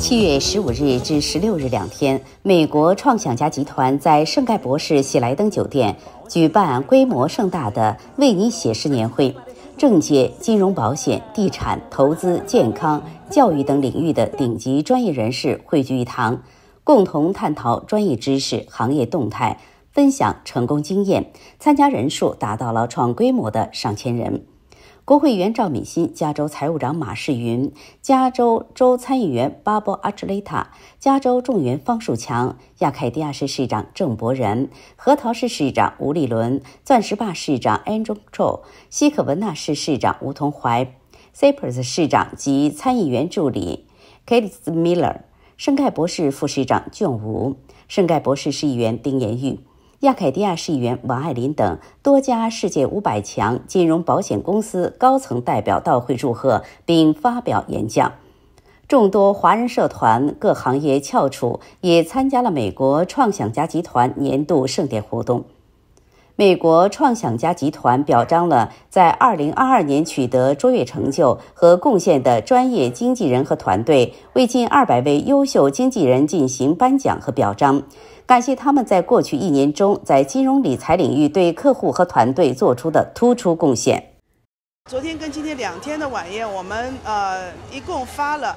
7月15日至16日2天，美国创想家集团在圣盖博士喜来登酒店举办规模盛大的为你写诗年会，政界、金融、保险、地产、投资、健康、教育等领域的顶级专业人士汇聚一堂，共同探讨专业知识、行业动态，分享成功经验。参加人数达到了创规模的上千人。国会议员赵敏欣、加州财务长马世云、加州州参议员巴博阿切雷塔、加州众议员方树强、亚凯迪亚市市长郑伯仁、核桃市市长吴立伦、钻石坝市长 Andrew Cho、西可文纳市市长吴同怀、Cypress 市长及参议员助理 Keith Miller、圣盖博士副市长隽吴、圣盖博士市议员丁延玉、亚凯迪亚市议员王爱林等多家世界500强金融保险公司高层代表到会祝贺并发表演讲。众多华人社团、各行业翘楚也参加了美国创想家集团年度盛典活动。美国创想家集团表彰了在2022年取得卓越成就和贡献的专业经纪人和团队，为近200位优秀经纪人进行颁奖和表彰，感谢他们在过去1年中在金融理财领域对客户和团队做出的突出贡献。 昨天跟今天2天的晚宴，我们一共发了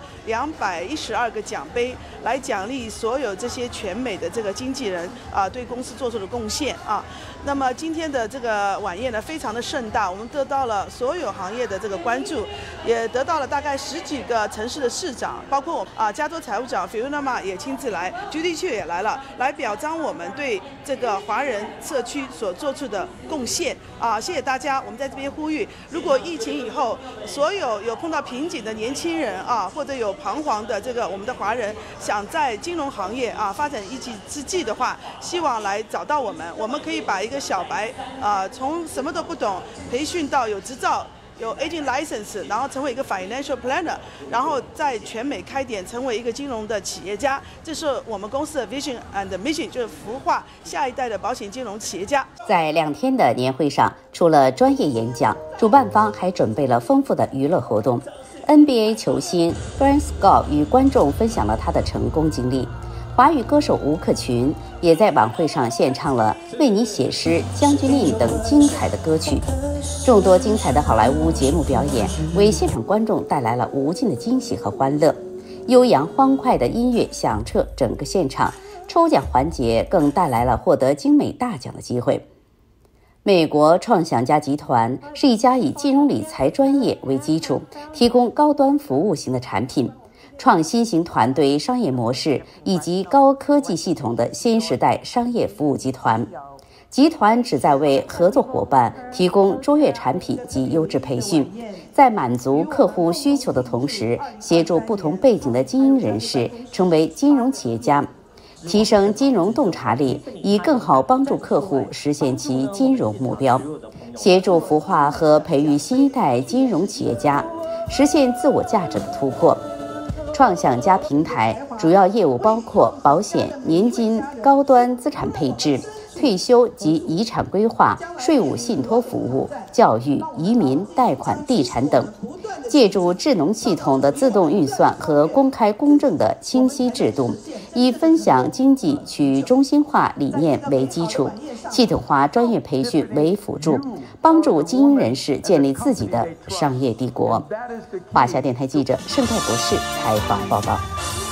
212个奖杯，来奖励所有这些全美的这个经纪人对公司做出的贡献啊。那么今天的这个晚宴呢，非常的盛大，我们得到了所有行业的这个关注，也得到了大概10几个城市的市长，包括我加州财务长 Fiona Ma 也亲自来 ，Judy Chu 也来了，来表彰我们对这个华人社区所做出的贡献啊！谢谢大家，我们在这边呼吁，如果疫情以后，所有碰到瓶颈的年轻人啊，或者有彷徨的我们的华人，想在金融行业发展一技之计的话，希望来找到我们，我们可以把一个小白从什么都不懂培训到有执照。有 agent license， 然后成为一个 financial planner， 然后在全美开点，成为一个金融的企业家。这是我们公司的 vision and mission， 就是孵化下一代的保险金融企业家。 在2天的年会上，除了专业演讲，主办方还准备了丰富的娱乐活动。NBA 球星 Brian Scott 与观众分享了他的成功经历。华语歌手吴克群也在晚会上献唱了《为你写诗》《将军令》等精彩的歌曲。众多精彩的好莱坞节目表演为现场观众带来了无尽的惊喜和欢乐。悠扬欢快的音乐响彻整个现场，抽奖环节更带来了获得精美大奖的机会。美国创想家集团是一家以金融理财专业为基础，提供高端服务型的产品、创新型团队商业模式以及高科技系统的新时代商业服务集团。集团旨在为合作伙伴提供卓越产品及优质培训，在满足客户需求的同时，协助不同背景的精英人士成为金融企业家，提升金融洞察力，以更好帮助客户实现其金融目标，协助孵化和培育新一代金融企业家，实现自我价值的突破。创想家平台主要业务包括保险、年金、高端资产配置、退休及遗产规划、税务信托服务、教育、移民、贷款、地产等。借助智能系统的自动运算和公开公正的清晰制度，以分享经济去中心化理念为基础，系统化专业培训为辅助，帮助精英人士建立自己的商业帝国。华夏电台记者盛泰博士采访报道。